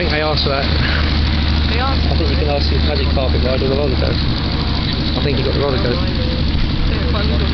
think they asked for that. They asked. I think you can ask your magic carpet ride or the roller coaster. I think you got the roller coaster.